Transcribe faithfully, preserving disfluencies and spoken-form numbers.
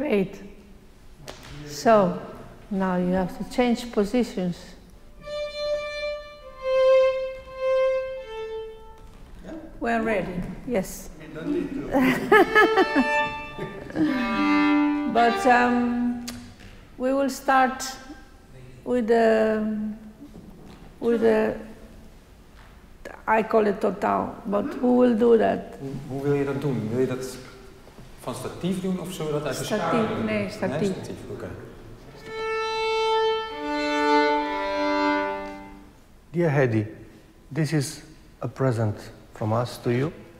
Great. So, now you have to change positions. Yeah? We're ready, yes. You don't need to. But um, we will start with the, with the, I call it totaal, but who will do that? Hoe, hoe wil je dat doen? Wil je dat van statief doen of zullen we dat uit de Statief, nee, statief. Nee, statief, oké. Okay. Dear Heddy, this is a present from us to you.